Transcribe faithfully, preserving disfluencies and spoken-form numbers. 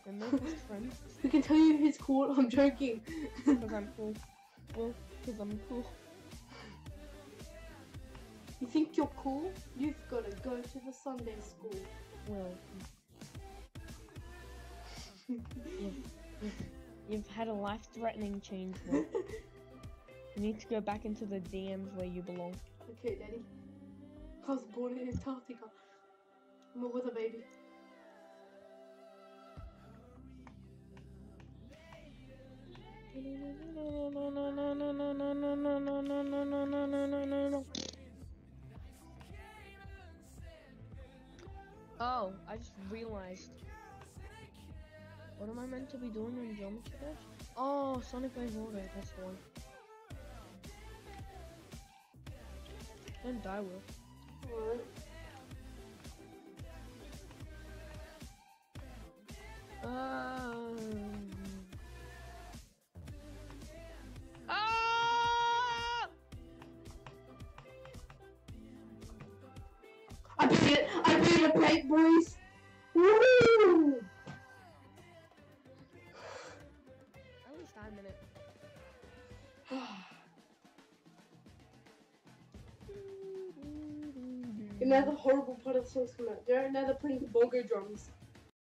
And no best friend. Who can tell you he's cool? I'm joking. Because I'm cool. Well, because I'm cool. You think you're cool? You've got to go to the Sunday school. Well, you've, you've, you've had a life-threatening change, Will. You need to go back into the D Ms where you belong. Okay, Daddy. I was born in Antarctica. I'm a weather baby. No, no, no, no, no, no, no, no, no, no, no, no, no, no, no, no, no, no. Oh, I just realized. What am I meant to be doing in Geometry Dash? Oh, Sonic Wave Order, that's the one. Don't die, Will. Alright. Um. Ah! I beat it! I beat a plate, boys! Woo! At least I'm in it. And now the horrible part of the song's coming out. They're now they're playing the bongo drums.